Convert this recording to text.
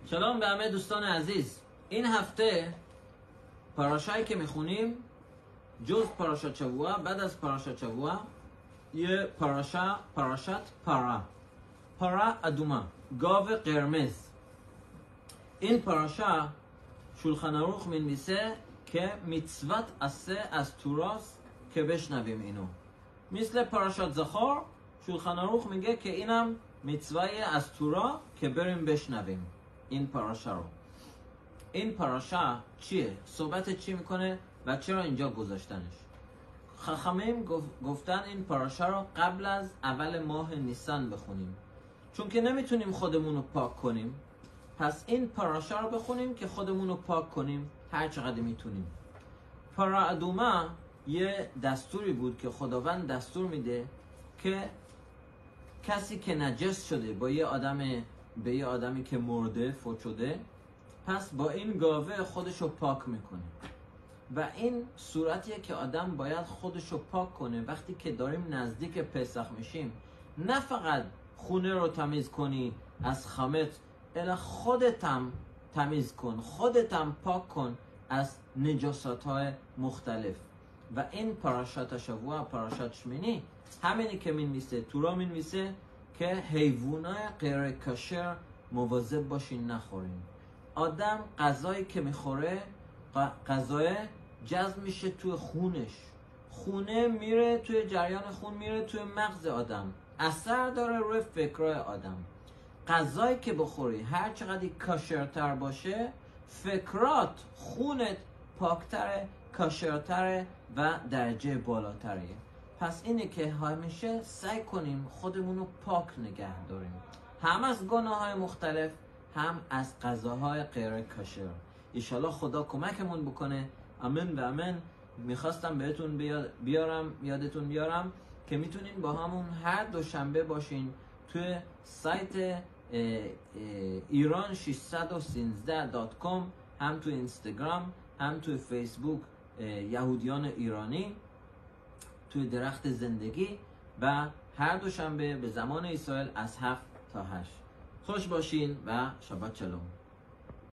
سلام به همه دوستان عزیز. این هفته پاراشایی که میخونیم جز پاراشات شبوع، بعد از پاراشات شبوع یه پاراشات پارا ادوما، گاو قرمز. این پاراشا شولخان عروخ مینویسه که میتزوت اسه از توراس که بشنویم اینو. مثل پاراشات زخار شولخان عروخ میگه که اینم میتزوای از تورا که بریم بشنویم این پاراشا رو. این پاراشا چیه؟ صحبت چی میکنه و چرا اینجا گذاشتنش؟ خخامیم گفتن این پاراشا رو قبل از اول ماه نیسان بخونیم، چون که نمیتونیم خودمون رو پاک کنیم. پس این پاراشا رو بخونیم که خودمون رو پاک کنیم هر چقدر میتونیم. پارا ادوما یه دستوری بود که خداوند دستور میده که کسی که نجس شده با یه آدمی که مرده فوت شده، پس با این گاوه خودشو پاک میکنه. و این صورتیه که آدم باید خودشو پاک کنه وقتی که داریم نزدیک پسخ میشیم. نه فقط خونه رو تمیز کنی از خامت، الا خودتم تمیز کن، خودتم پاک کن از نجاسات های مختلف. و این پاراشات شبوع، پاراشات شمینی، همینی که مینویسه تورا مینویسه که حیوانای غیر کاشر مواظب باشین نخورین. آدم غذایی که میخوره غذای جذب میشه توی خونه میره توی جریان خون، میره توی مغز آدم، اثر داره روی فکرای آدم. غذایی که بخوری هر چقدر کاشرتر باشه، فکرات خونت پاکتره، کاشرتره و درجه بالاتره. پس اینه که همیشه سعی کنیم خودمون رو پاک نگه داریم، هم از گناه های مختلف، هم از غذاهای غیر کاشر. انشالله خدا کمکمون بکنه. امین و امین. میخواستم بهتون یادتون بیارم که میتونین با همون هر دوشنبه باشین توی سایت iran613.com، هم توی اینستاگرام، هم توی فیسبوک یهودیان ایرانی، توی درخت زندگی، و هر دوشنبه به زمان اسرائیل از 7 تا 8. خوش باشین و شبات شلوم.